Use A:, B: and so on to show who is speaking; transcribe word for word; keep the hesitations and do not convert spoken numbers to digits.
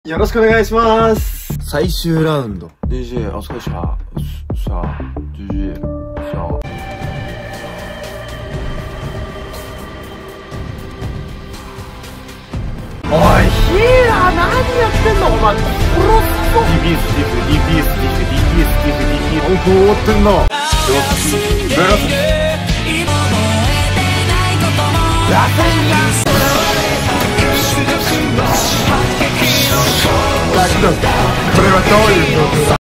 A: よろしくお願いします。最終ラウンド。ディージェー、お疲れ様。さあ、ディージェー、さあ。おい、ヒーラー何やってんのお前、殺すぞ。 ディーピーエス、ディフ、ディーピーエス、ディフ、ディーピーエス、ディフ、ディーピーエス。お、終わってんな。よし、ベラス。やってんじゃん。これはどういう状況だ。